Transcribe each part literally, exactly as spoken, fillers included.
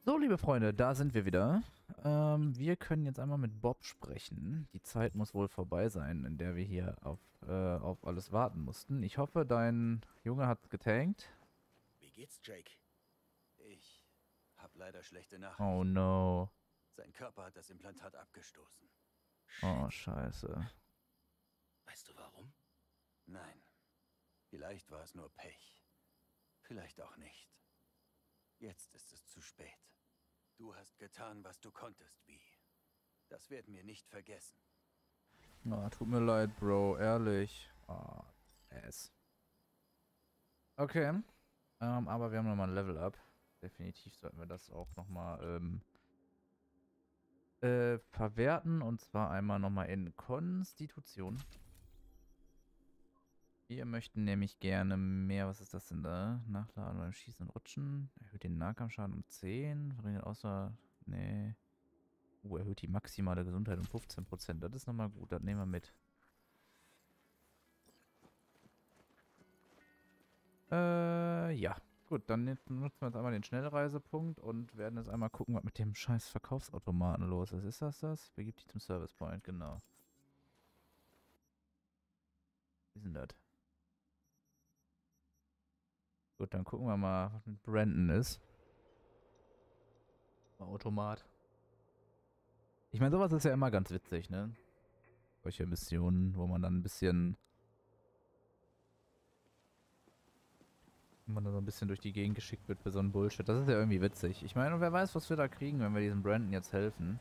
So, liebe Freunde, da sind wir wieder. Ähm, wir können jetzt einmal mit Bob sprechen. Die Zeit muss wohl vorbei sein, in der wir hier auf, äh, auf alles warten mussten. Ich hoffe, dein Junge hat getankt. Wie geht's, Jake? Ich hab leider schlechte Oh Nachrichten. no. Sein Körper hat das Implantat abgestoßen. Oh, Shit. scheiße. Weißt du warum? Nein. Vielleicht war es nur Pech. Vielleicht auch nicht. Jetzt ist es zu spät. Du hast getan, was du konntest, Wie. Das werden wir nicht vergessen. Oh, tut mir leid, Bro. Ehrlich. Oh, ass. Okay. Ähm, aber wir haben nochmal ein Level Up. Definitiv sollten wir das auch nochmal, ähm, äh, verwerten. Und zwar einmal nochmal in Konstitution. Wir möchten nämlich gerne mehr, was ist das denn da? Nachladen beim Schießen und Rutschen. Erhöht den Nahkampfschaden um zehn. Verringert außer... Nee. Uh, erhöht die maximale Gesundheit um fünfzehn Prozent. Das ist nochmal gut, das nehmen wir mit. Äh, ja. Gut, dann nutzen wir jetzt einmal den Schnellreisepunkt und werden jetzt einmal gucken, was mit dem scheiß Verkaufsautomaten los ist. Ist das das? Begibt dich zum Service Point, genau. Wie ist denn das? Gut, dann gucken wir mal, was mit Brandon ist. Automat. Ich meine, sowas ist ja immer ganz witzig, ne? Solche Missionen, wo man dann ein bisschen, wo man dann so ein bisschen durch die Gegend geschickt wird für so ein Bullshit. Das ist ja irgendwie witzig. Ich meine, wer weiß, was wir da kriegen, wenn wir diesem Brandon jetzt helfen.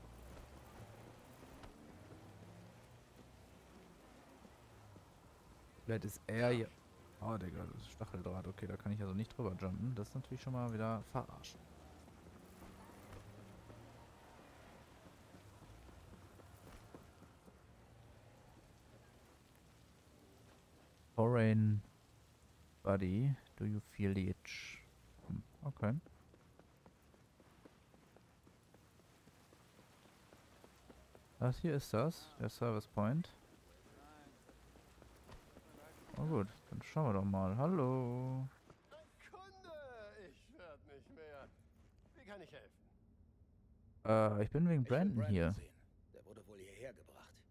Vielleicht ist er ja... Oh, Digga, das ist Stacheldraht. Okay, da kann ich also nicht drüber jumpen. Das ist natürlich schon mal wieder verarscht. Foreign Buddy, do you feel the itch? Hm, okay. Das hier ist das, der Service Point. Oh gut, dann schauen wir doch mal. Hallo. Ein Kunde! Ich werd nicht mehr. Wie kann ich helfen? Äh, ich bin wegen Ich will Brandon Brandon hier. sehen. Der wurde wohl hierher gebracht.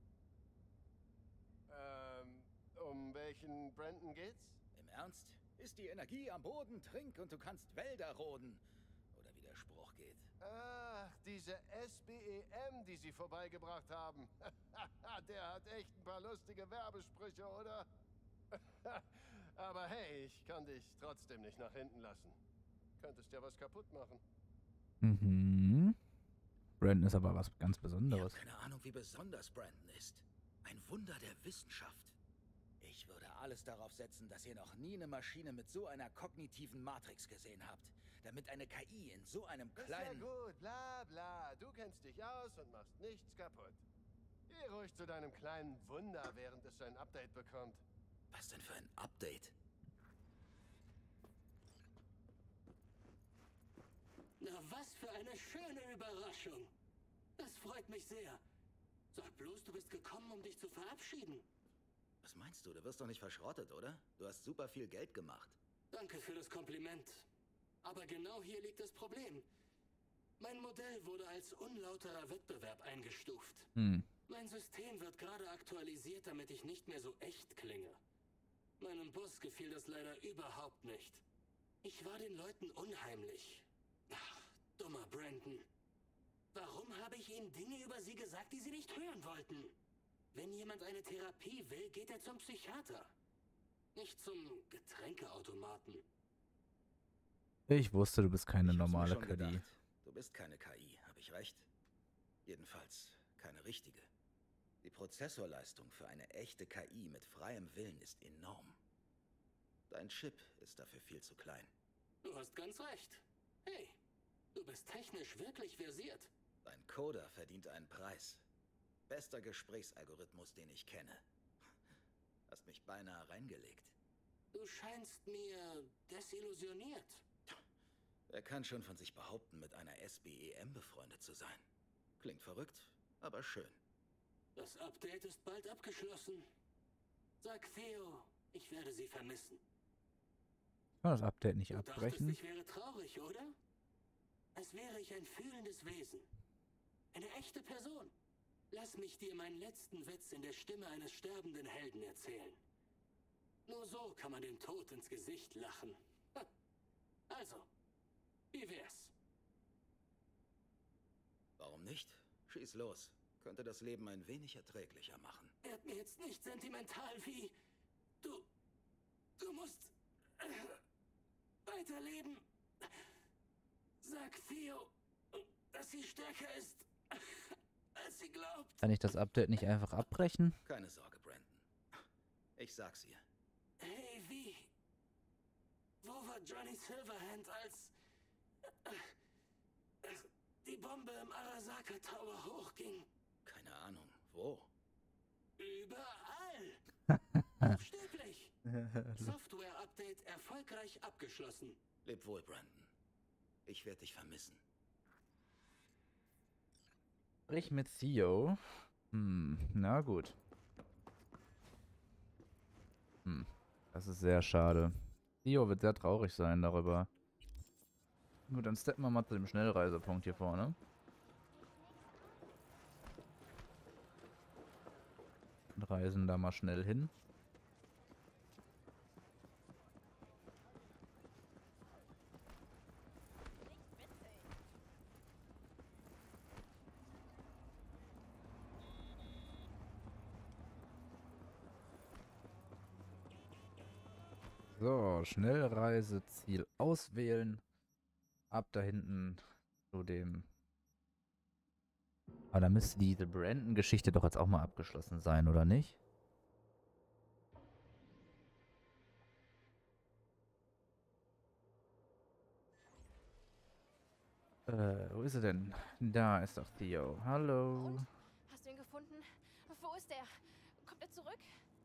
Ähm, um welchen Brandon geht's? Im Ernst? Ist die Energie am Boden, trink und du kannst Wälder roden. Oder wie der Spruch geht. Ach, diese S B E M, die Sie vorbeigebracht haben. Der hat echt ein paar lustige Werbesprüche, oder? Aber hey, ich kann dich trotzdem nicht nach hinten lassen. Könntest ja was kaputt machen. Mhm. Brandon ist aber was ganz Ich habe Besonderes. keine Ahnung, wie besonders Brandon ist. Ein Wunder der Wissenschaft. Ich würde alles darauf setzen, dass ihr noch nie eine Maschine mit so einer kognitiven Matrix gesehen habt. Damit eine K I in so einem kleinen... Ist ja gut, bla bla. Du kennst dich aus und machst nichts kaputt. Geh ruhig zu deinem kleinen Wunder, während es sein Update bekommt. Was denn für ein Update? Na, was für eine schöne Überraschung. Das freut mich sehr. Sag bloß, du bist gekommen, um dich zu verabschieden. Was meinst du? Du wirst doch nicht verschrottet, oder? Du hast super viel Geld gemacht. Danke für das Kompliment. Aber genau hier liegt das Problem. Mein Modell wurde als unlauterer Wettbewerb eingestuft. Hm. Mein System wird gerade aktualisiert, damit ich nicht mehr so echt klinge. Meinem Boss gefiel das leider überhaupt nicht. Ich war den Leuten unheimlich. Ach, dummer Brandon. Warum habe ich ihnen Dinge über sie gesagt, die sie nicht hören wollten? Wenn jemand eine Therapie will, geht er zum Psychiater. Nicht zum Getränkeautomaten. Ich wusste, du bist keine Ich hab's mir normale schon K D. gedacht. Du bist keine K I, habe ich recht? Jedenfalls keine richtige. Die Prozessorleistung für eine echte K I mit freiem Willen ist enorm. Dein Chip ist dafür viel zu klein. Du hast ganz recht. Hey, du bist technisch wirklich versiert. Dein Coder verdient einen Preis. Bester Gesprächsalgorithmus, den ich kenne. Hast mich beinahe reingelegt. Du scheinst mir desillusioniert. Wer kann schon von sich behaupten, mit einer S B E M befreundet zu sein? Klingt verrückt, aber schön. Das Update ist bald abgeschlossen. Sag Theo, ich werde sie vermissen. Ich kann das Update nicht Du dachtest, abbrechen. ich wäre traurig, oder? als wäre ich ein fühlendes Wesen. Eine echte Person. Lass mich dir meinen letzten Witz in der Stimme eines sterbenden Helden erzählen. Nur so kann man dem Tod ins Gesicht lachen. Also, wie wär's? Warum nicht? Schieß los. Könnte das Leben ein wenig erträglicher machen. Werd mir jetzt nicht sentimental wie... Du... Du musst... Äh, weiterleben. Sag Theo, dass sie stärker ist, als sie glaubt. Kann ich das Update nicht einfach abbrechen? Keine Sorge, Brandon. Ich sag's ihr. Hey, wie? Wo war Johnny Silverhand, als... Äh, die Bombe im Arasaka Tower hochging? Keine Ahnung. Wo? Überall. Buchstäblich. Software-Update erfolgreich abgeschlossen. Leb wohl, Brandon. Ich werde dich vermissen. Sprich mit Theo. Hm, na gut. Hm, das ist sehr schade. Theo wird sehr traurig sein darüber. Gut, dann steppen wir mal zu dem Schnellreisepunkt hier vorne. Und reisen da mal schnell hin. So, Schnellreiseziel auswählen. Ab da hinten zu dem... Aber da müsste diese Brandon-Geschichte doch jetzt auch mal abgeschlossen sein, oder nicht? Äh, wo ist er denn? Da ist doch Theo. Hallo. Und? Hast du ihn gefunden? Wo ist er? Kommt er zurück?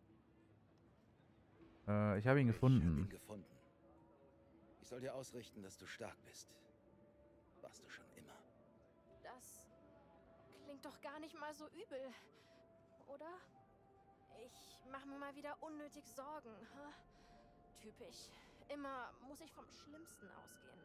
Äh, ich habe ihn Ich gefunden. hab ihn gefunden. Ich soll dir ausrichten, dass du stark bist. Warst du schon immer. Das klingt doch gar nicht mal so übel, oder? Ich mache mir mal wieder unnötig Sorgen. Huh? Typisch. Immer muss ich vom Schlimmsten ausgehen.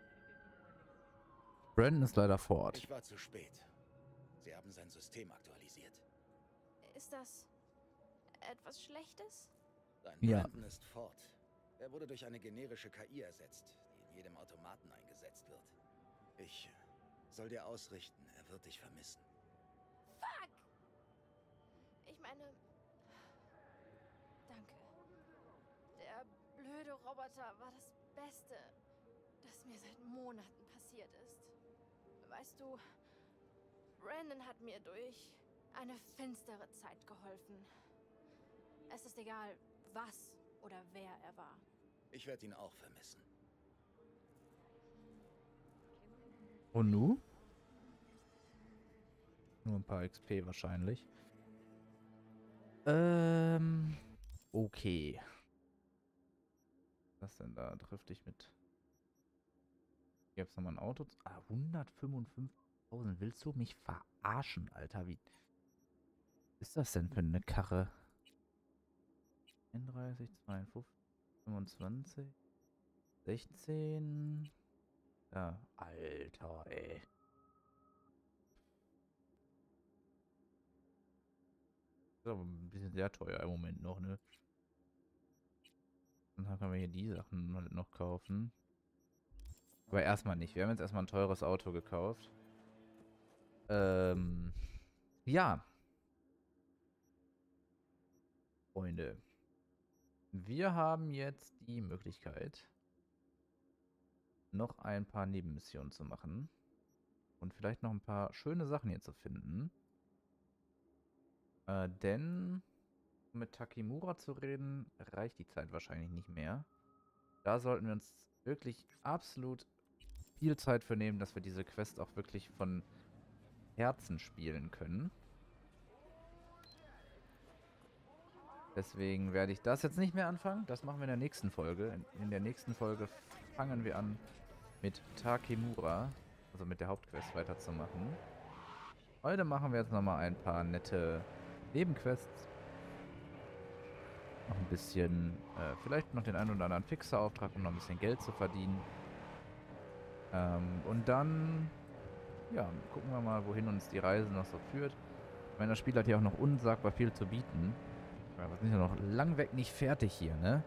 Brandon ist leider fort. Ich war zu spät. Sie haben sein System aktualisiert. Ist das etwas Schlechtes? Dein Ja. Brandon ist fort. Er wurde durch eine generische K I ersetzt, die in jedem Automaten eingesetzt wird. Ich soll dir ausrichten, er wird dich vermissen. Fuck! Ich meine... Danke. Der blöde Roboter war das Beste, das mir seit Monaten passiert ist. Weißt du, Brandon hat mir durch eine finstere Zeit geholfen. Es ist egal, was oder wer er war. Ich werde ihn auch vermissen. Und nu? Nur ein paar X P wahrscheinlich. Ähm, okay. Was denn da? Triff dich mit. Hier gibt's nochmal ein Auto. Ah, hundertfünfundfünfzigtausend. Willst du mich verarschen, Alter? Wie ist das denn für eine Karre? einunddreißig, zweiundfünfzig, fünfundzwanzig, sechzehn. Ja, Alter, ey. Ist aber ein bisschen sehr teuer im Moment noch, ne? Und dann können wir hier die Sachen halt noch kaufen. Aber erstmal nicht. Wir haben jetzt erstmal ein teures Auto gekauft. Ähm, ja. Freunde. Wir haben jetzt die Möglichkeit, noch ein paar Nebenmissionen zu machen. Und vielleicht noch ein paar schöne Sachen hier zu finden. Äh, denn, um mit Takemura zu reden, reicht die Zeit wahrscheinlich nicht mehr. Da sollten wir uns wirklich absolut viel Zeit für nehmen, dass wir diese Quest auch wirklich von Herzen spielen können. Deswegen werde ich das jetzt nicht mehr anfangen. Das machen wir in der nächsten Folge. In, in der nächsten Folge fangen wir an, mit Takemura, also mit der Hauptquest, weiterzumachen. Heute machen wir jetzt nochmal ein paar nette Nebenquests. Noch ein bisschen, äh, vielleicht noch den einen oder anderen Fixer-Auftrag, um noch ein bisschen Geld zu verdienen. Ähm, und dann, ja, gucken wir mal, wohin uns die Reise noch so führt. Ich meine, das Spiel hat ja auch noch unsagbar viel zu bieten. Ja, wir sind ja noch lang weg nicht fertig hier, ne?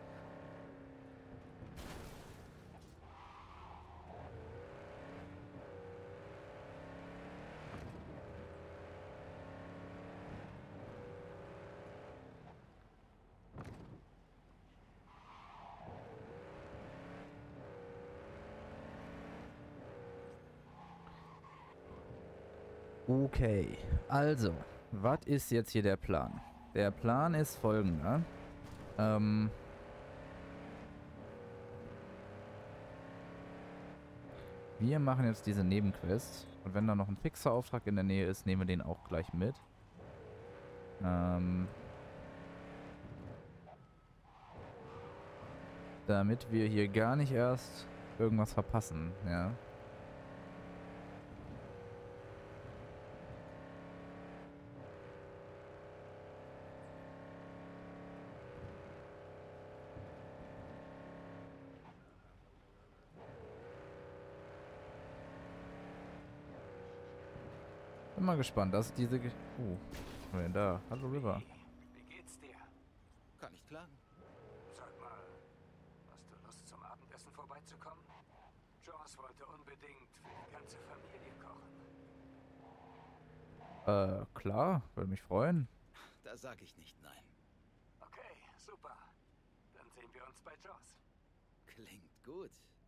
Okay, also, was ist jetzt hier der Plan? Der Plan ist folgender. Ähm, wir machen jetzt diese Nebenquest und wenn da noch ein fixer Auftrag in der Nähe ist, nehmen wir den auch gleich mit. Ähm, damit wir hier gar nicht erst irgendwas verpassen, ja. Bin mal gespannt, dass diese... Ge oh, was haben wir denn da? Hallo River. Wie geht's dir? Kann nicht klagen. Sag mal, hast du Lust zum Abendessen vorbeizukommen? Jaws wollte unbedingt für die ganze Familie kochen. Äh, klar, würde mich freuen. Da sag ich nicht nein. Okay, super. Dann sehen wir uns bei Jaws. Klingt gut.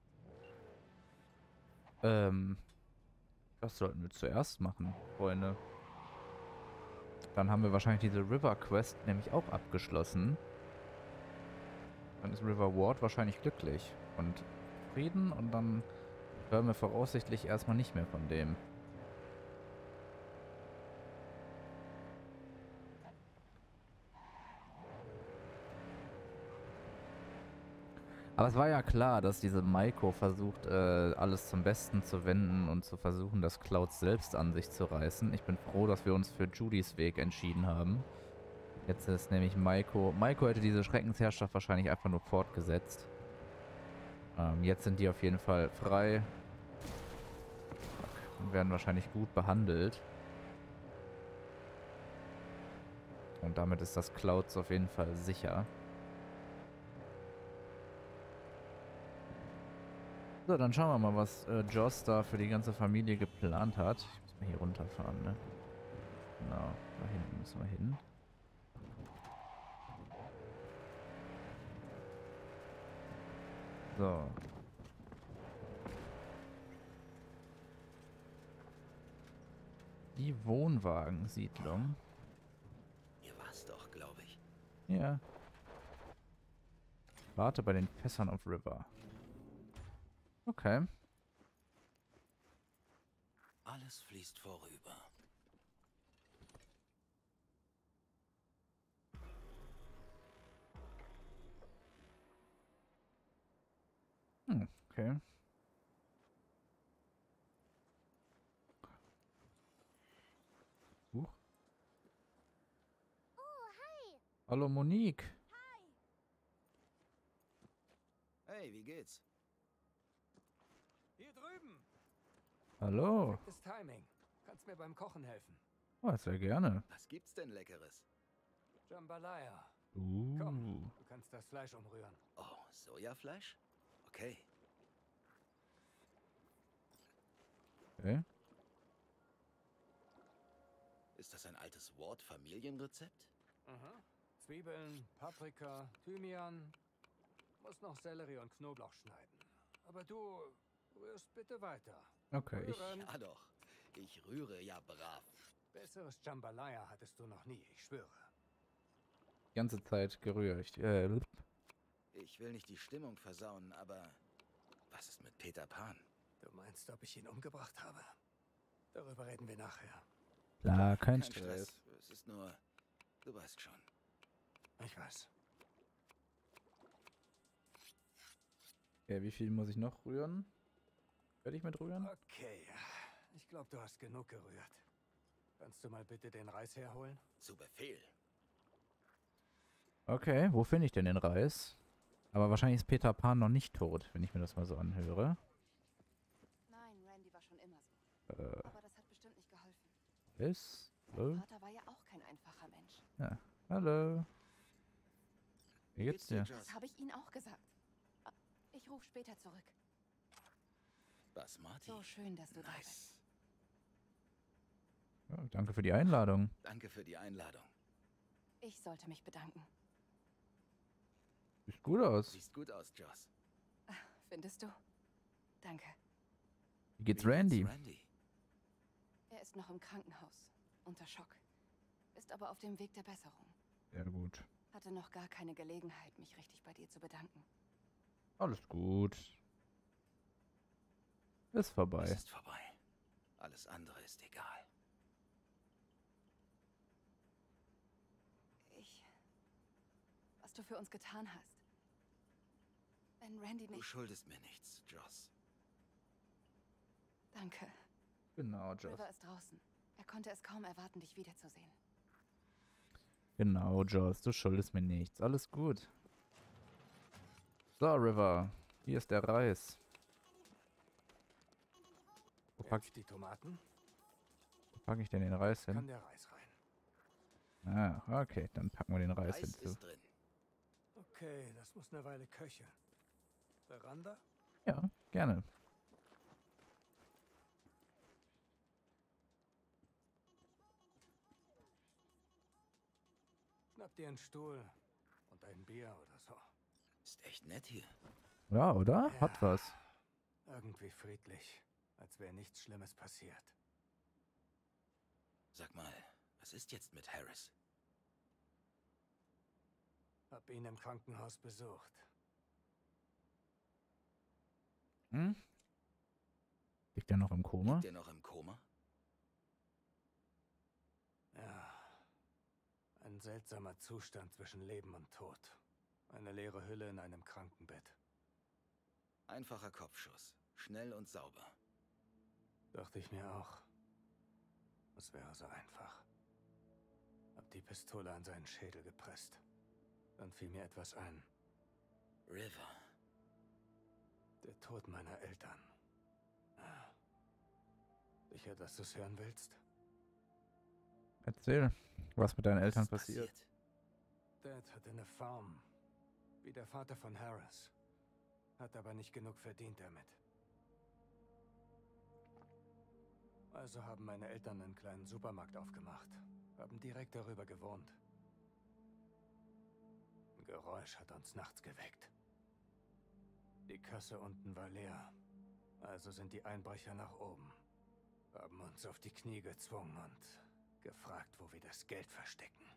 Ähm... Das sollten wir zuerst machen, Freunde. Dann haben wir wahrscheinlich diese River Quest nämlich auch abgeschlossen. Dann ist River Ward wahrscheinlich glücklich und zufrieden und dann hören wir voraussichtlich erstmal nicht mehr von dem. Aber es war ja klar, dass diese Maiko versucht, äh, alles zum Besten zu wenden und zu versuchen, das Cloud selbst an sich zu reißen. Ich bin froh, dass wir uns für Judys Weg entschieden haben. Jetzt ist nämlich Maiko... Maiko hätte diese Schreckensherrschaft wahrscheinlich einfach nur fortgesetzt. Ähm, jetzt sind die auf jeden Fall frei. Und werden wahrscheinlich gut behandelt. Und damit ist das Clouds auf jeden Fall sicher. So, dann schauen wir mal, was äh, Joss da für die ganze Familie geplant hat. Ich muss mal hier runterfahren, ne? Genau, da hinten müssen wir hin. So. Die Wohnwagensiedlung. Ihr war's doch, glaube ich. Ja. Warte bei den Fässern auf River. Okay. Alles fließt vorüber. Hm, okay. Huch. Oh, hi. Hallo Monique. Hey, wie geht's? Hier drüben! Hallo. Perfektes Timing. Kannst mir beim Kochen helfen. Oh, sehr gerne. Was gibt's denn Leckeres? Jambalaya. Uh. Komm, du kannst das Fleisch umrühren. Oh, Sojafleisch? Okay. Okay. Ist das ein altes Ward-Familienrezept? Mhm. Zwiebeln, Paprika, Thymian. Muss noch Sellerie und Knoblauch schneiden. Aber du rührst bitte weiter. Okay, ich... Rühren. Ja doch. Ich rühre ja brav. Besseres Jambalaya hattest du noch nie, ich schwöre. Die ganze Zeit gerührt. Äh, Ich will nicht die Stimmung versauen, aber was ist mit Peter Pan? Du meinst, ob ich ihn umgebracht habe? Darüber reden wir nachher. klar, kein Kein Stress. Stress. Es ist nur, du weißt schon. Ich weiß. Okay, wie viel muss ich noch rühren? Werde ich mit rühren? Okay, ich glaube, du hast genug gerührt. Kannst du mal bitte den Reis herholen? Zu Befehl. Okay, wo finde ich denn den Reis? Aber wahrscheinlich ist Peter Pan noch nicht tot, wenn ich mir das mal so anhöre. war schon immer so. Äh, Aber das hat bestimmt nicht geholfen. ist? Mein Hallo? Vater war ja auch kein einfacher Mensch. Ja. Hallo. Wie geht's dir? Das habe ich Ihnen auch gesagt. Ich rufe später zurück. Basmati. So schön, dass du da bist. Nice. Ja, danke für die Einladung. Danke für die Einladung. Ich sollte mich bedanken. Sieht gut aus. Siehst gut aus, Joss. Findest du? Danke. Wie geht's Wie Randy? Randy? Er ist noch im Krankenhaus. Unter Schock. Ist aber auf dem Weg der Besserung. Ja gut. Hatte noch gar keine Gelegenheit, mich richtig bei dir zu bedanken. Alles gut. Ist vorbei. Es ist vorbei. Alles andere ist egal. Ich... Was du für uns getan hast. Wenn Randy Du nicht... schuldest mir nichts, Joss. Danke. Genau, Joss. River ist draußen. Er konnte es kaum erwarten, dich wiederzusehen. Genau, Joss. Du schuldest mir nichts. Alles gut. So, River. Hier ist der Reis. Wo pack, Jetzt die Tomaten, wo pack ich denn den Reis kann hin? der Reis rein. Ah, okay. Dann packen wir den Reis Reis hinzu. ist drin. Okay, das muss eine Weile köcheln. Veranda? Ja, gerne. Schnapp dir einen Stuhl und ein Bier oder so. Ist echt nett hier. Ja, oder? Hat Ja. was. Irgendwie friedlich, als wäre nichts Schlimmes passiert. Sag mal, was ist jetzt mit Harris? Hab ihn im Krankenhaus besucht. Hm? Liegt der noch im Koma? Liegt er noch im Koma? Ja. Ein seltsamer Zustand zwischen Leben und Tod. Eine leere Hülle in einem Krankenbett. Einfacher Kopfschuss. Schnell und sauber. Dachte ich mir auch. Es wäre so einfach. Hab die Pistole an seinen Schädel gepresst. Dann fiel mir etwas ein. River. Der Tod meiner Eltern. Ah. Sicher, dass du es hören willst? Erzähl, was mit deinen Was Eltern ist passiert. Dad hatte eine Farm. Wie der Vater von Harris. Hat aber nicht genug verdient damit. Also haben meine Eltern einen kleinen Supermarkt aufgemacht. Haben direkt darüber gewohnt. Ein Geräusch hat uns nachts geweckt. Die Kasse unten war leer. Also sind die Einbrecher nach oben. Haben uns auf die Knie gezwungen und gefragt, wo wir das Geld verstecken.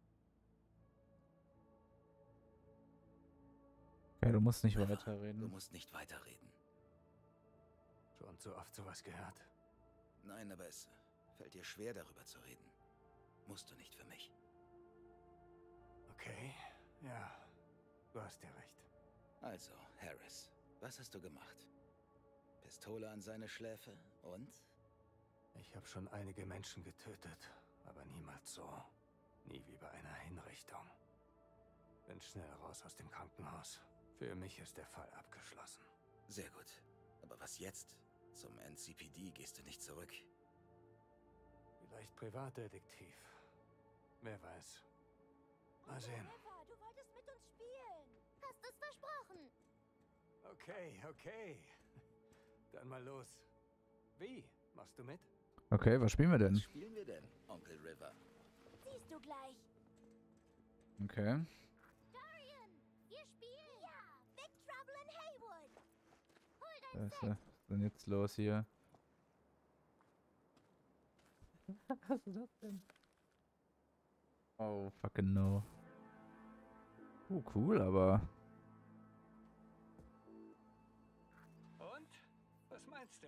Okay, du musst nicht River, Du weiterreden. musst nicht weiterreden. Schon zu oft sowas gehört. Nein, aber es fällt dir schwer, darüber zu reden. Musst du nicht für mich. Okay, ja, du hast ja recht. Also, Harris, was hast du gemacht? Pistole an seine Schläfe und? Ich habe schon einige Menschen getötet, aber niemals so. Nie wie bei einer Hinrichtung. Bin schnell raus aus dem Krankenhaus. Für mich ist der Fall abgeschlossen. Sehr gut. Aber was jetzt? Zum N C P D gehst du nicht zurück. Vielleicht Privatdetektiv. Wer weiß. Mal sehen. River, du wolltest mit uns spielen. Hast es versprochen. Okay, okay. Dann mal los. Wie? Machst du mit? Okay, was spielen wir denn? Was spielen wir denn, Onkel River? Siehst du gleich. Okay. Dorian, wir spielen. Ja, Big Trouble in Haywood. Hol dein Was ist denn jetzt los hier? Was ist das denn? Oh, fucking no. Uh, cool, aber... Und? Was meinst du?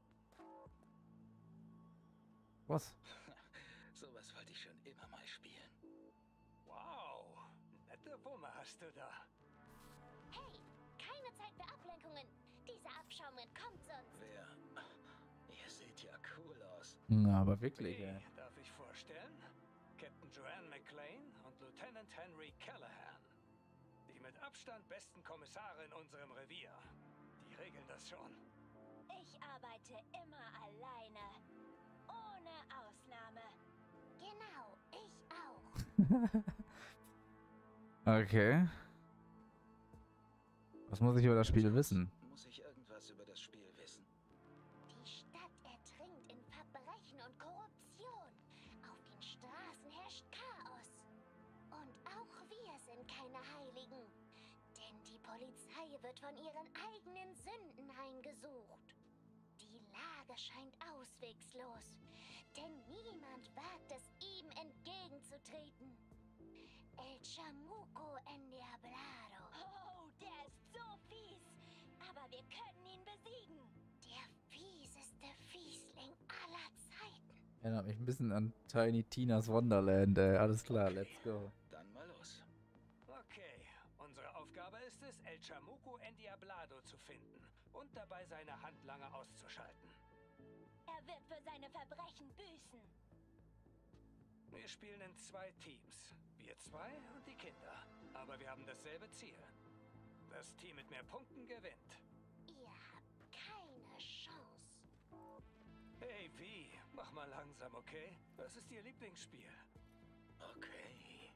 Was? Sowas wollte ich schon immer mal spielen. Wow, nette Wumme hast du da. Hey, keine Zeit für Ablenkungen. Dieser Abschaum entkommt sonst. Wer? Ihr seht ja cool aus. Na, aber wirklich, Wie, ey. darf ich vorstellen? Captain Joanne McLean und Lieutenant Henry Callahan. Die mit Abstand besten Kommissare in unserem Revier. Die regeln das schon. Ich arbeite immer Okay. Was muss ich über das Spiel wissen? Muss ich irgendwas über das Spiel wissen? Die Stadt ertrinkt in Verbrechen und Korruption. Auf den Straßen herrscht Chaos. Und auch wir sind keine Heiligen. Denn die Polizei wird von ihren eigenen Sünden heimgesucht. Die Lage scheint auswegslos. Denn niemand wagt es, ihm entgegenzutreten. El Chamuco Endiablado. Oh, der ist so fies. Aber wir können ihn besiegen. Der fieseste Fiesling aller Zeiten. Erinnert mich ein bisschen an Tiny Tina's Wonderland, ey. Alles klar, let's go. Dann mal los. Okay, unsere Aufgabe ist es, El Chamuco Endiablado zu finden und dabei seine Handlanger auszuschalten. Er wird für seine Verbrechen büßen. Wir spielen in zwei Teams. Wir zwei und die Kinder. Aber wir haben dasselbe Ziel. Das Team mit mehr Punkten gewinnt. Ihr habt keine Chance. Hey, wie? Mach mal langsam, okay? Was ist Ihr Lieblingsspiel? Okay.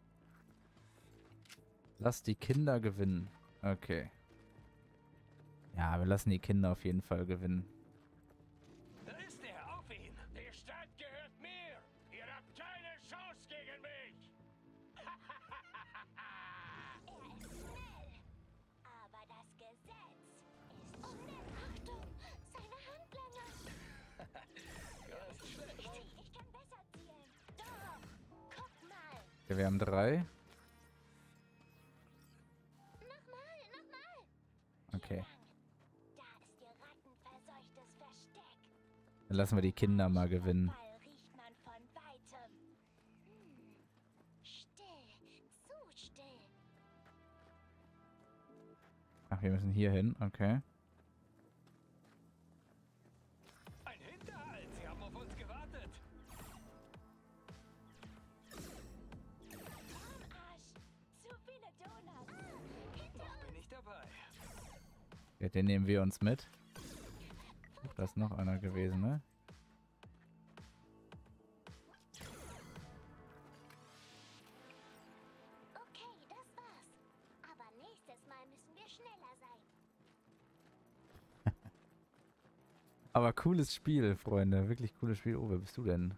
Lass die Kinder gewinnen. Okay. Ja, wir lassen die Kinder auf jeden Fall gewinnen. Da ist er, auf ihn! Die Stadt gehört mir! Ihr habt keine Chance gegen mich! Er ist schnell. Aber das Gesetz ist schnell. Achtung! Seine Handlanger! Gar nicht schlecht. Hey, ich kann besser zielen. Doch! Guck mal! Okay, wir haben drei. Nochmal, nochmal! Okay. Lang. Da ist ihr rattenverseuchtes Versteck. Dann lassen wir die Kinder mal gewinnen. Ball riecht man von weitem. Hm. Still, zu still. Ach, wir müssen hier hin. Okay. Ein Hinterhalt! Sie haben auf uns gewartet! Am Arsch. Zu viele Donuts. Hinter Noch bin ich dabei. Ja, den nehmen wir uns mit. Ach, da ist noch einer gewesen, ne? Okay, das war's. Aber nächstes Mal müssen wir schneller sein. Aber cooles Spiel, Freunde. Wirklich cooles Spiel. Oh, wer bist du denn?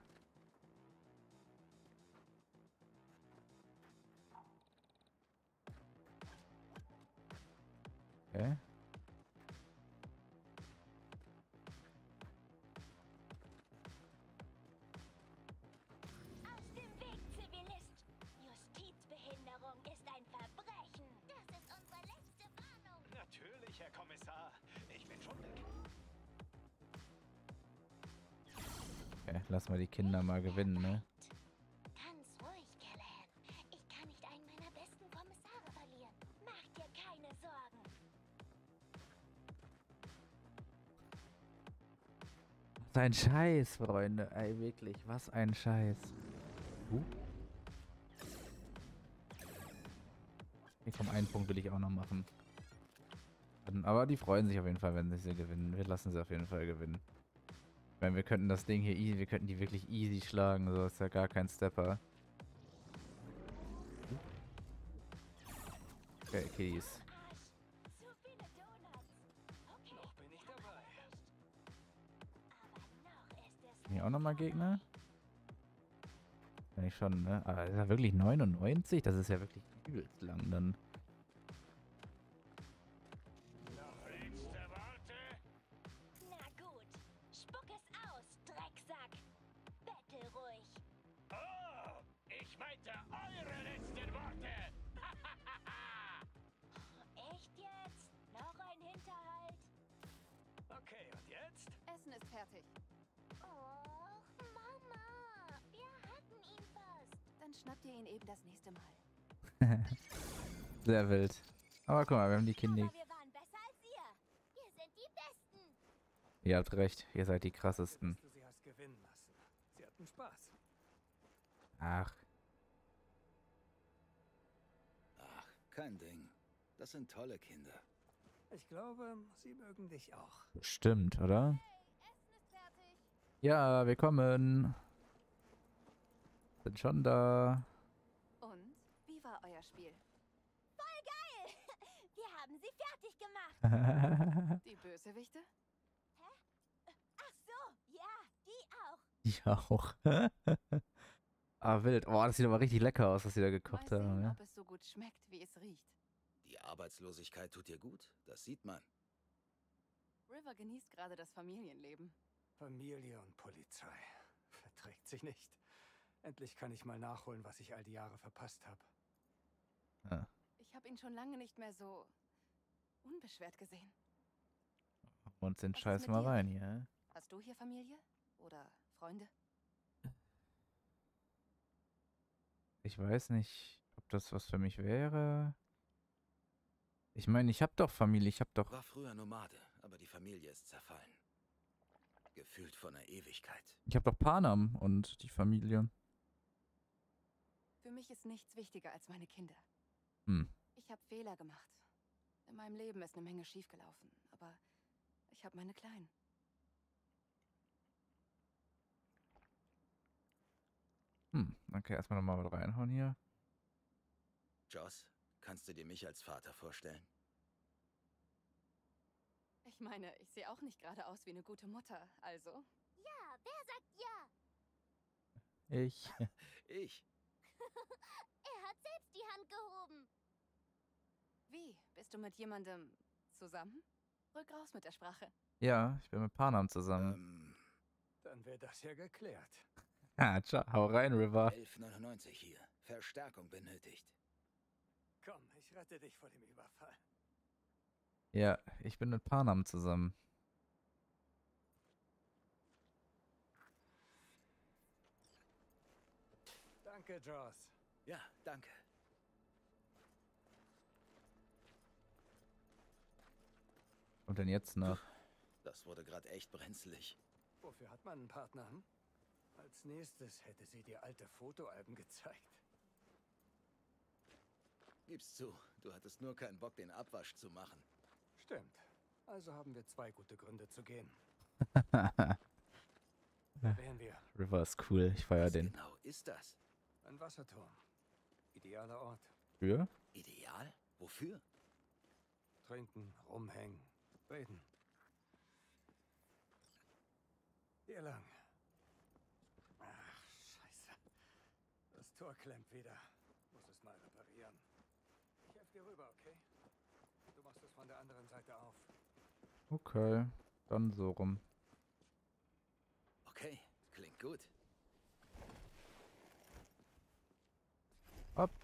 Okay. Aus dem Weg, Zivilist! Justizbehinderung ist ein Verbrechen. Das ist unsere letzte Warnung. Natürlich, Herr Kommissar. Ich bin schon weg. Okay, lassen wir die Kinder mal gewinnen, ne? Ganz ruhig, Callahan. Ich kann nicht einen meiner besten Kommissare verlieren. Mach dir keine Sorgen. Was ein Scheiß, Freunde. Ey, wirklich, was ein Scheiß. Uh. Hier komm, einen Punkt will ich auch noch machen. Aber die freuen sich auf jeden Fall, wenn sie sie gewinnen. Wir lassen sie auf jeden Fall gewinnen. Ich meine, wir könnten das Ding hier easy, wir könnten die wirklich easy schlagen. So ist ja gar kein Stepper. Okay, Kiddies. Arsch. Zu viele Donuts. Okay. Noch bin ich dabei. Aber noch ist es Hier auch nochmal Gegner? Wenn ich schon, ne? Aber ist ja wirklich neunundneunzig? Das ist ja wirklich übelst lang dann. Noch letzte Worte? Na gut. Spuck es aus, Drecksack. Bettel ruhig. Oh, ich meinte eure letzten Worte! Echt jetzt? Noch ein Hinterhalt? Okay, und jetzt? Essen ist fertig. Och, Mama. Wir hatten ihn fast. Dann schnappt ihr ihn eben das nächste Mal. Sehr wild. Aber guck mal, wir haben die Kinder. Aber wir waren besser als ihr. Wir sind die Besten. Ihr habt recht, ihr seid die krassesten. Dass du sie hast gewinnen lassen. Sie hatten Spaß. Ach, Ach, kein Ding. Das sind tolle Kinder. Ich glaube, sie mögen dich auch. stimmt, oder? Hey, Essen ist fertig. Ja, wir kommen. Sind schon da. Die Bösewichte? Ach so, ja, die auch. Ja auch. Ah, wild. Oh, das sieht aber richtig lecker aus, was sie da Mal gekocht sehen, haben. Ja? ob es so gut schmeckt, wie es riecht. Die Arbeitslosigkeit tut dir gut, das sieht man. River genießt gerade das Familienleben. Familie und Polizei. Verträgt sich nicht. Endlich kann ich mal nachholen, was ich all die Jahre verpasst habe. Ja. Ich habe ihn schon lange nicht mehr so unbeschwert gesehen. Machen wir uns den Was ist Scheiß mit mal dir? rein hier. Hast du hier Familie? Oder Freunde? Ich weiß nicht, ob das was für mich wäre. Ich meine, ich habe doch Familie, ich habe doch... War früher Nomade, aber die Familie ist zerfallen. Gefühlt von einer Ewigkeit. Ich habe doch Panam und die Familie. Für mich ist nichts wichtiger als meine Kinder. Hm. Ich habe Fehler gemacht. In meinem Leben ist eine Menge schiefgelaufen, aber ich habe meine Kleinen. Hm. Okay, erstmal nochmal was reinhauen hier. Joss, kannst du dir mich als Vater vorstellen? Ich meine, ich sehe auch nicht gerade aus wie eine gute Mutter, also. Ja, wer sagt ja? Ich. Ich. Er hat selbst die Hand gehoben. Wie? Bist du mit jemandem zusammen? Rück raus mit der Sprache. Ja, ich bin mit Panam zusammen. Ähm, Dann wäre das ja geklärt. Ah, ciao. Hau rein, River. elf neunundneunzig hier. Verstärkung benötigt. Komm, ich rette dich vor dem Überfall. Ja, ich bin mit Panam zusammen. Danke, Joss. Ja, danke. Und denn jetzt noch? Das wurde gerade echt brenzlig. Wofür hat man einen Partner? Hm? Als nächstes hätte sie dir alte Fotoalben gezeigt. Gib's zu, du hattest nur keinen Bock, den Abwasch zu machen. Stimmt. Also haben wir zwei gute Gründe zu gehen. Wo wären wir? River ist cool, ich feier Was den. genau ist das? Ein Wasserturm. Idealer Ort. Für? Ideal? Wofür? Trinken, rumhängen, reden. Hier lang. Ach, scheiße. Das Tor klemmt wieder. Muss es mal reparieren. Ich helfe dir rüber, okay? Du machst es von der anderen Seite auf. Okay, dann so rum. Okay, klingt gut. Hopp.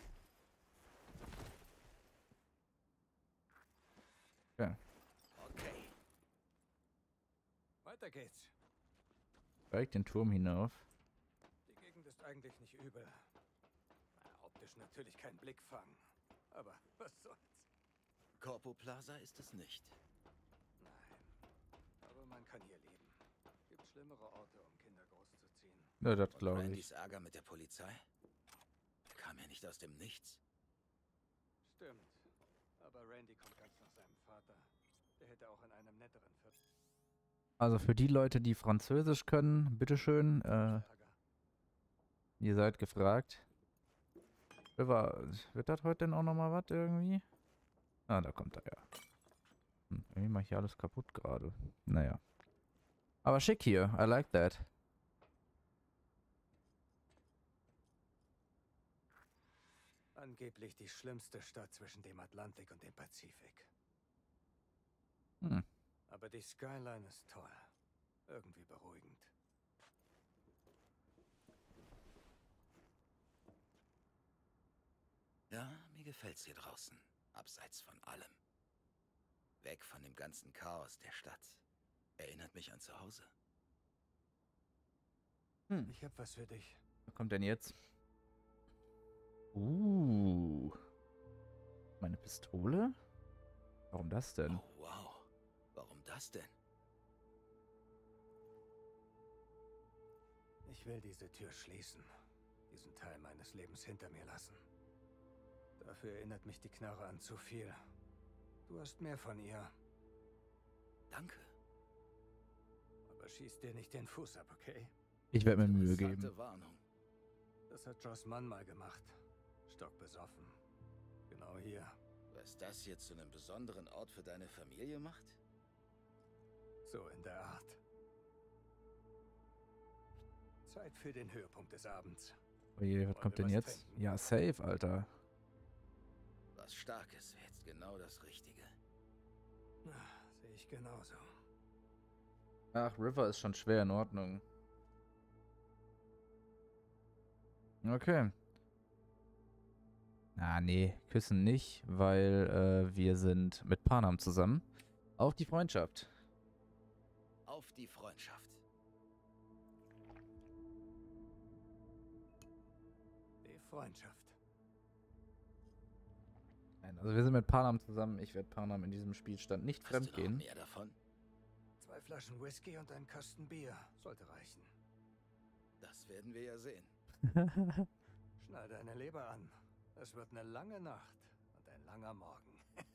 Okay, Okay. Weiter geht's. steig den Turm hinauf. Die Gegend ist eigentlich nicht übel. Na, optisch natürlich kein Blickfang. Aber was soll's? Corpo Plaza ist es nicht. Nein. Aber man kann hier leben. Gibt schlimmere Orte, um Kinder großzuziehen. Ja, das Und glaube ich. Randys Ärger mit der Polizei? Der kam ja nicht aus dem Nichts. Stimmt. Aber Randy kommt ganz nach seinem Vater. Der hätte auch in einem netteren Viertel Also für die Leute, die Französisch können, bitteschön, äh, Ärger. ihr seid gefragt. River, wird das heute denn auch nochmal was irgendwie? Ah, da kommt er ja. Hm, irgendwie mache ich hier alles kaputt gerade. Naja. Aber schick hier, I like that. Angeblich die schlimmste Stadt zwischen dem Atlantik und dem Pazifik. Hm. Aber die Skyline ist toll. Irgendwie beruhigend. Ja, mir gefällt's hier draußen. Abseits von allem. Weg von dem ganzen Chaos der Stadt. Erinnert mich an zu Hause. Hm. Ich hab was für dich. Was kommt denn jetzt? Uh. Meine Pistole? Warum das denn? Oh, wow. Warum das denn? Ich will diese Tür schließen. Diesen Teil meines Lebens hinter mir lassen. Dafür erinnert mich die Knarre an zu viel. Du hast mehr von ihr. Danke. Aber schieß dir nicht den Fuß ab, okay? Ich werde mir Mühe Interessante geben. Warnung. Das hat Joss Mann mal gemacht. Stockbesoffen. Genau hier. Was das jetzt zu einem besonderen Ort für deine Familie macht? So in der Art. Zeit für den Höhepunkt des Abends. Oje, was Wollen kommt wir denn was jetzt? trinken? Ja, safe, Alter. Was Starkes wäre jetzt genau das Richtige. Ah, sehe ich genauso. Ach, River ist schon schwer in Ordnung. Okay. Ah, nee, küssen nicht, weil äh, wir sind mit Panam zusammen. Auf die Freundschaft. Auf die Freundschaft. Die Freundschaft. Nein, also wir sind mit Panam zusammen. Ich werde Panam in diesem Spielstand nicht Hast du noch fremdgehen. mehr davon? Zwei Flaschen Whisky und ein Kasten Bier. Sollte reichen. Das werden wir ja sehen. Schneid deine Leber an. Es wird eine lange Nacht und ein langer Morgen.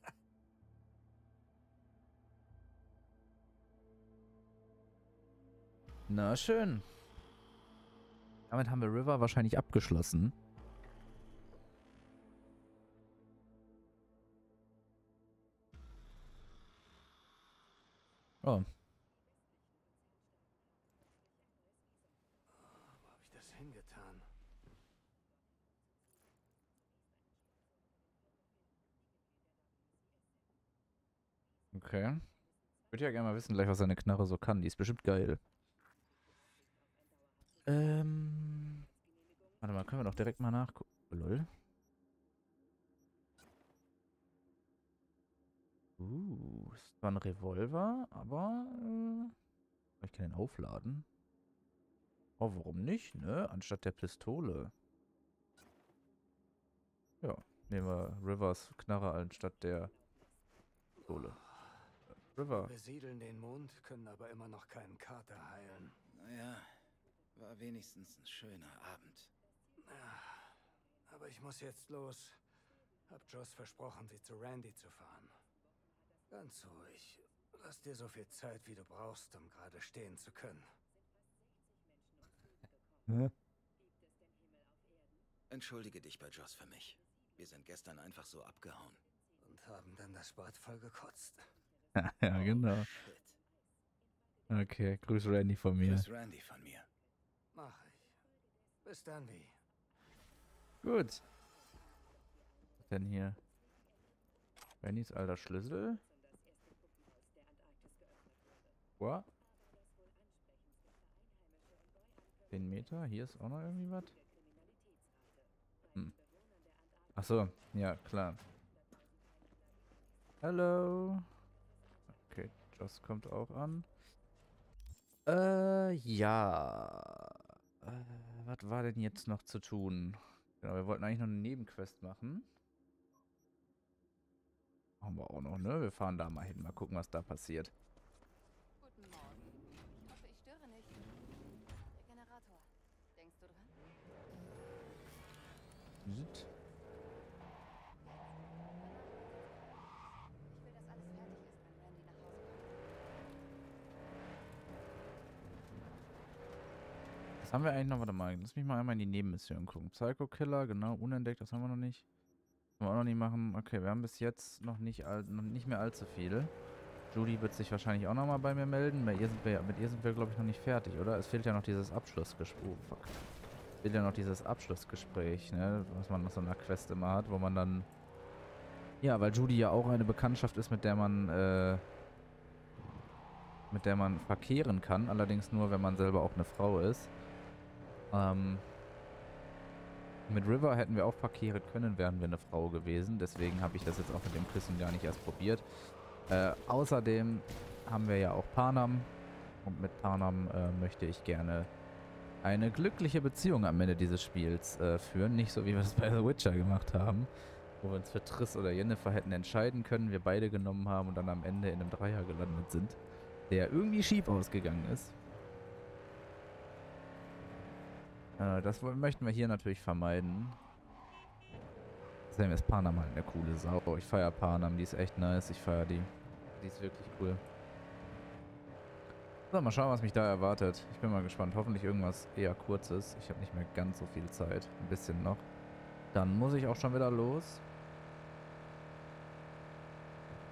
Na schön. Damit haben wir River wahrscheinlich abgeschlossen. Oh. Wo habe ich das hingetan? Okay. Ich würde ja gerne mal wissen, gleich was seine Knarre so kann. Die ist bestimmt geil. Ähm. Warte mal, können wir doch direkt mal nachgucken. Lol. Uh, ist zwar ein Revolver, aber äh, ich kann den aufladen. Oh, warum nicht, ne? Anstatt der Pistole. Ja, nehmen wir Rivers Knarre anstatt der Pistole. River. Wir besiedeln den Mond, können aber immer noch keinen Kater heilen. Naja, war wenigstens ein schöner Abend. Ja, aber ich muss jetzt los. Hab Joss versprochen, sie zu Randy zu fahren. Ganz ruhig. Lass dir so viel Zeit, wie du brauchst, um gerade stehen zu können. Hm? Entschuldige dich bei Joss für mich. Wir sind gestern einfach so abgehauen. Und haben dann das Bad voll gekotzt. Ja, genau. Shit. Okay, grüß Randy von mir. Grüß Randy von mir. Mach ich. Bis dann, wie. Gut. Was denn hier? Randys alter Schlüssel? What? zehn Meter? Hier ist auch noch irgendwie was? Hm. Achso, ja, klar. Hallo. Okay, Joss kommt auch an. Äh, ja. Äh, was war denn jetzt noch zu tun? Genau, wir wollten eigentlich noch eine Nebenquest machen. Machen wir auch noch, ne? Wir fahren da mal hin, mal gucken, was da passiert. Guten Morgen. Ich hoffe, ich störe nicht. Der Generator. Denkst du dran? Sit. Ich will, dass alles fertig ist, wenn Randy nach Hause kommt. Was haben wir eigentlich noch? Warte mal, lass mich mal einmal in die Nebenmission gucken. Psycho Killer, genau, unentdeckt, das haben wir noch nicht. Können wir auch noch nicht machen. Okay, wir haben bis jetzt noch nicht, all, noch nicht mehr allzu viel. Judy wird sich wahrscheinlich auch noch mal bei mir melden. Bei ihr sind wir, mit ihr sind wir, glaube ich, noch nicht fertig, oder? Es fehlt ja noch dieses Abschlussgespräch. Oh, fuck. Es fehlt ja noch dieses Abschlussgespräch, ne? Was man nach so einer Quest immer hat, wo man dann... Ja, weil Judy ja auch eine Bekanntschaft ist, mit der man, äh... mit der man verkehren kann. Allerdings nur, wenn man selber auch eine Frau ist. Ähm... Mit River hätten wir auch verkehren können, wären wir eine Frau gewesen. Deswegen habe ich das jetzt auch mit dem Küssen gar nicht erst probiert. Äh, außerdem haben wir ja auch Panam. Und mit Panam äh, möchte ich gerne eine glückliche Beziehung am Ende dieses Spiels äh, führen. Nicht so, wie wir es bei The Witcher gemacht haben. Wo wir uns für Triss oder Yennefer hätten entscheiden können, wir beide genommen haben und dann am Ende in einem Dreier gelandet sind. Der irgendwie schief ausgegangen ist. Das möchten wir hier natürlich vermeiden. Außerdem ist Panam halt eine coole Sau. Ich feiere Panam, die ist echt nice. Ich feiere die. Die ist wirklich cool. So, mal schauen, was mich da erwartet. Ich bin mal gespannt. Hoffentlich irgendwas eher Kurzes. Ich habe nicht mehr ganz so viel Zeit. Ein bisschen noch. Dann muss ich auch schon wieder los.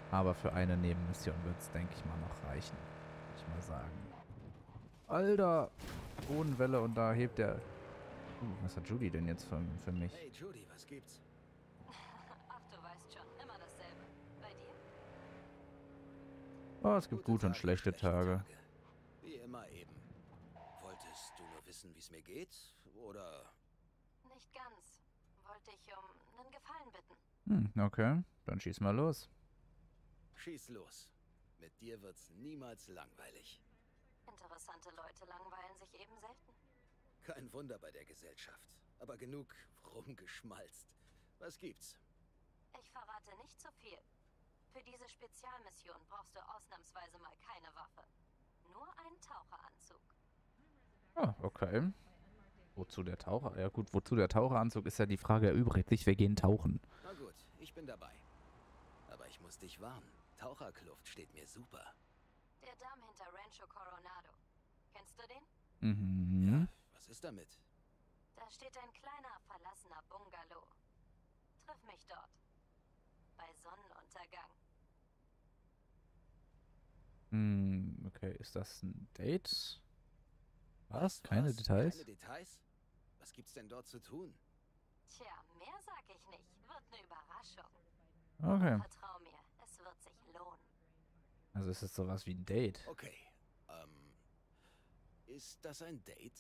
Aber für eine Nebenmission wird es, denke ich mal, noch reichen. Würde ich mal sagen. Alter! Bodenwelle und da hebt der... Uh, was hat Judy denn jetzt für, für mich? Hey Judy, was gibt's? Ach, du weißt schon, immer dasselbe. Bei dir? Oh, es gibt gute und schlechte Tage. Wie immer eben. Wolltest du nur wissen, wie es mir geht? Oder... Nicht ganz. Wollte ich um einen Gefallen bitten. Hm, okay. Dann schieß mal los. Schieß los. Mit dir wird's niemals langweilig. Interessante Leute langweilen sich eben selten. Kein Wunder bei der Gesellschaft. Aber genug rumgeschmalzt. Was gibt's? Ich verrate nicht zu viel. Für diese Spezialmission brauchst du ausnahmsweise mal keine Waffe. Nur einen Taucheranzug. Ah, okay. Wozu der Taucher? Ja gut, wozu der Taucheranzug ist ja die Frage erübrigt sich. Wir gehen tauchen. Na gut, ich bin dabei. Aber ich muss dich warnen. Taucherkluft steht mir super. Der Damm hinter Rancho Coronado. Kennst du den? Mhm. Was ist damit? Da steht ein kleiner, verlassener Bungalow. Triff mich dort. Bei Sonnenuntergang. Hm, okay, ist das ein Date? Was? Keine Was? Details? Keine Details? Was gibt's denn dort zu tun? Tja, mehr sag ich nicht. Wird eine Überraschung. Okay. Vertrau mir, es wird sich lohnen. Also ist es sowas wie ein Date. Okay, ähm... Ist das ein Date?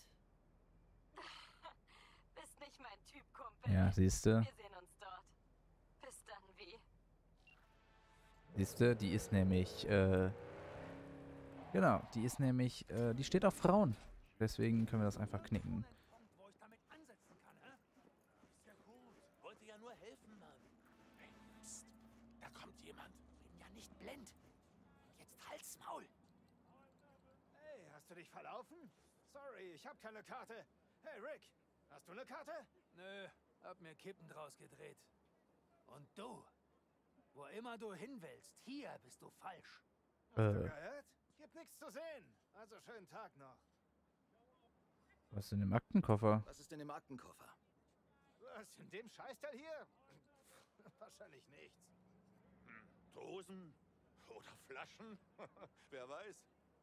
Bist nicht mein Typ, Kumpel. Ja, siehste. Wir sehen uns dort. Bis dann, wie? Siehste, die ist nämlich, äh... Genau, die ist nämlich, äh, die steht auf Frauen. Deswegen können wir das einfach knicken. Wo ich damit ansetzen kann, hä? Ist ja gut. Wollte ja nur helfen, Mann. Hey, psst. Da kommt jemand. Bin ja nicht blind. Jetzt halt's Maul. Hey, hast du dich verlaufen? Sorry, ich hab keine Karte. Hey, Rick, hast du eine Karte? Nö, hab mir Kippen draus gedreht. Und du? Wo immer du hin willst, hier bist du falsch. Hast Äh. du gehört? Gibt nichts zu sehen. Also schönen Tag noch. Was ist in dem Aktenkoffer? Was ist denn im Aktenkoffer? Was, in dem Scheißteil hier? Wahrscheinlich nichts. Hm, Dosen? Oder Flaschen? Wer weiß.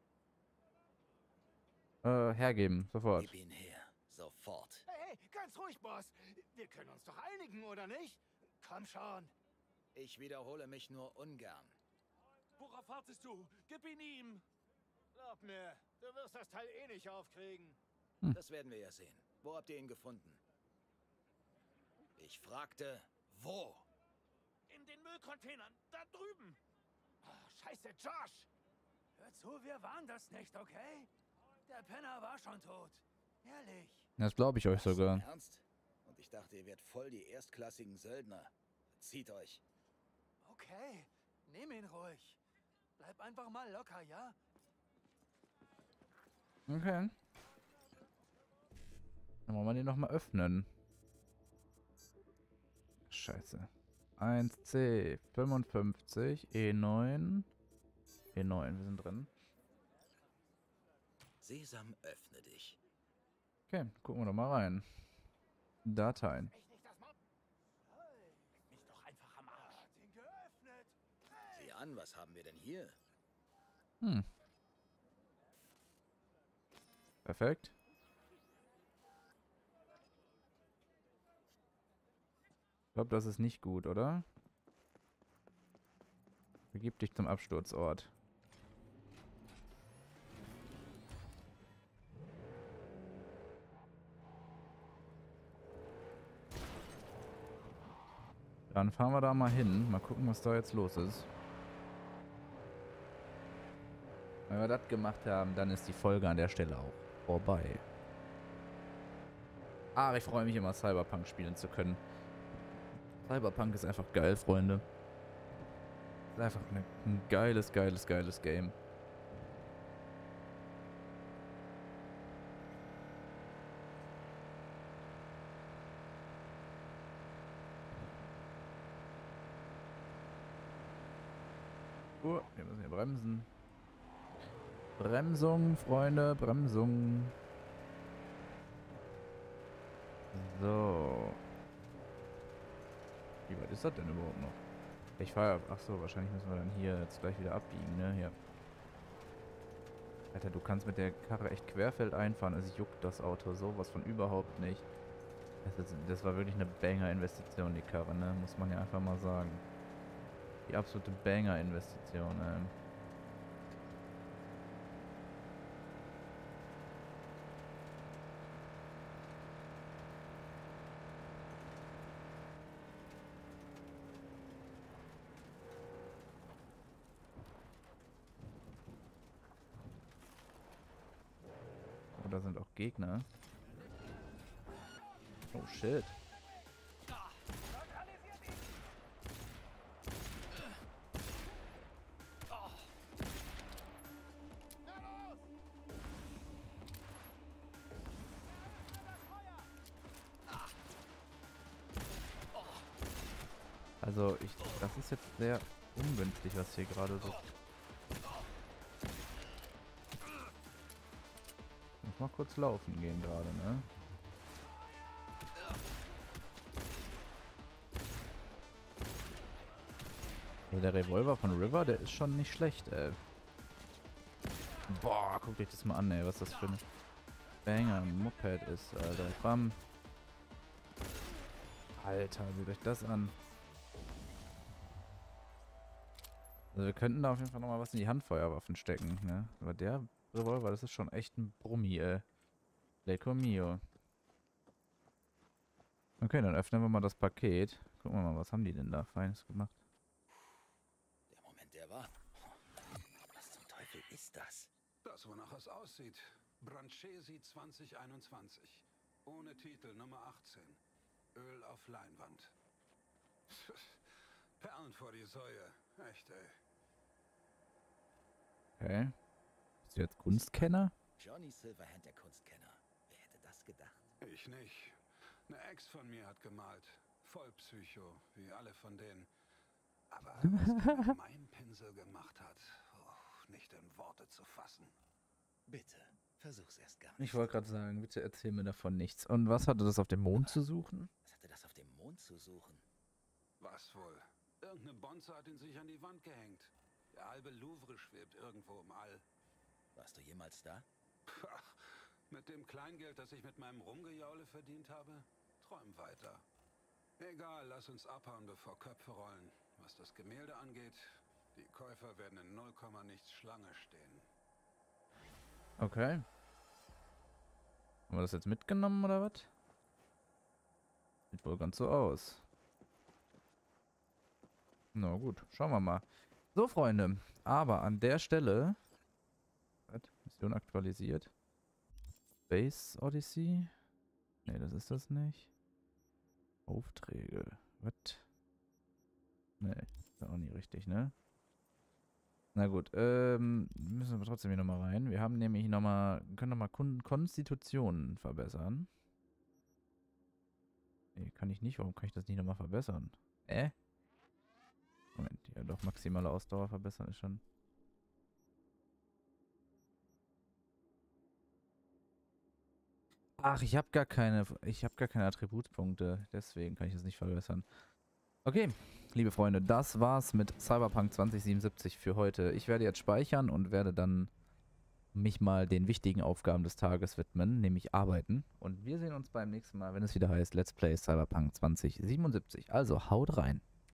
Äh, hergeben, sofort. Gib ihn her. Sofort. Hey, hey, ganz ruhig, Boss. Wir können uns doch einigen, oder nicht? Komm schon. Ich wiederhole mich nur ungern. Worauf wartest du? Gib ihn ihm. Glaub mir, du wirst das Teil eh nicht aufkriegen. Das werden wir ja sehen. Wo habt ihr ihn gefunden? Ich fragte, wo? In den Müllcontainern. Da drüben. Oh, scheiße, Josh. Hör zu, wir waren das nicht, okay? Der Penner war schon tot. Ehrlich. Das glaube ich euch Was, im sogar. Ernst? Und ich dachte, ihr werdet voll die erstklassigen Söldner. Zieht euch. Okay, nimm ihn ruhig. Bleib einfach mal locker, ja? Okay. Dann wollen wir den nochmal öffnen. Scheiße. eins C fünfundfünfzig E neun. E neun, wir sind drin. Sesam, öffne dich. Okay, gucken wir doch mal rein. Dateien. Ich nicht das Maul. Hey, Mich doch einfach am Arsch. hat ihn geöffnet. Sieh an, was haben wir denn hier? Hm. Perfekt. Ich glaube, das ist nicht gut, oder? Begib dich zum Absturzort. Dann fahren wir da mal hin. Mal gucken, was da jetzt los ist. Wenn wir das gemacht haben, dann ist die Folge an der Stelle auch vorbei. Ah, ich freue mich immer, Cyberpunk spielen zu können. Cyberpunk ist einfach geil, Freunde. Ist einfach eine, ein geiles, geiles, geiles Game. Oh, wir müssen hier bremsen. Bremsung, Freunde, Bremsung. So. Wie weit ist das denn überhaupt noch? Ich fahre. Achso, wahrscheinlich müssen wir dann hier jetzt gleich wieder abbiegen, ne? Ja. Alter, du kannst mit der Karre echt querfeld einfahren. Also juckt das Auto sowas von überhaupt nicht. Das, ist, das war wirklich eine Banger-Investition, die Karre, ne? Muss man ja einfach mal sagen. Die absolute Banger-Investition, ne? Oh, da sind auch Gegner. Oh shit. Also ich, das ist jetzt sehr ungünstig, was hier gerade so. Muss mal kurz laufen gehen gerade, ne? Ja, der Revolver von River, der ist schon nicht schlecht, ey. Boah, guckt euch das mal an, ey, was das für ein Banger Moped ist, Alter. Bam. Alter, seht euch das an. Also wir könnten da auf jeden Fall nochmal was in die Handfeuerwaffen stecken, ne? Aber der Revolver, das ist schon echt ein Brummi, ey. Lecco mio. Okay, dann öffnen wir mal das Paket. Gucken wir mal, was haben die denn da Feines gemacht? Der Moment, der war. Was zum Teufel ist das? Das, wonach es aussieht. Branchesi zwanzig einundzwanzig. Ohne Titel, Nummer achtzehn. Öl auf Leinwand. Perlen vor die Säue. Echt, ey. Okay. Bist du jetzt Kunstkenner? Johnny Silverhand, der Kunstkenner. Wer hätte das gedacht? Ich nicht. Eine Ex von mir hat gemalt. Voll Psycho, wie alle von denen. Aber was er mit meinem Pinsel gemacht hat, oh, nicht in Worte zu fassen. Bitte, versuch's erst gar nicht. Ich wollte gerade sagen, bitte erzähl mir davon nichts. Und was hatte das auf dem Mond zu suchen? Was hatte das auf dem Mond zu suchen? Was wohl? Irgendeine Bonze hat ihn sich an die Wand gehängt. Der halbe Louvre schwebt irgendwo im All. Warst du jemals da? Pah, mit dem Kleingeld, das ich mit meinem Rumgejaule verdient habe, träum weiter. Egal, lass uns abhauen, bevor Köpfe rollen. Was das Gemälde angeht, die Käufer werden in null Komma nichts Schlange stehen. Okay. Haben wir das jetzt mitgenommen oder was? Sieht wohl ganz so aus. Na gut, schauen wir mal. So, Freunde, aber an der Stelle... Was? Mission aktualisiert. Space Odyssey? Ne, das ist das nicht. Aufträge. Was? Ne, ist auch nie richtig, ne? Na gut, ähm, müssen wir trotzdem hier nochmal rein. Wir haben nämlich nochmal, können nochmal Kon Konstitutionen verbessern. Ne, kann ich nicht. Warum kann ich das nicht nochmal verbessern? Äh? Moment, ja doch, maximale Ausdauer verbessern ist schon... Ach, ich habe gar keine, ich habe gar keine Attributspunkte, deswegen kann ich das nicht verbessern. Okay, liebe Freunde, das war's mit Cyberpunk zwanzig siebenundsiebzig für heute. Ich werde jetzt speichern und werde dann mich mal den wichtigen Aufgaben des Tages widmen, nämlich arbeiten. Und wir sehen uns beim nächsten Mal, wenn es wieder heißt Let's Play Cyberpunk zwanzig siebenundsiebzig. Also haut rein.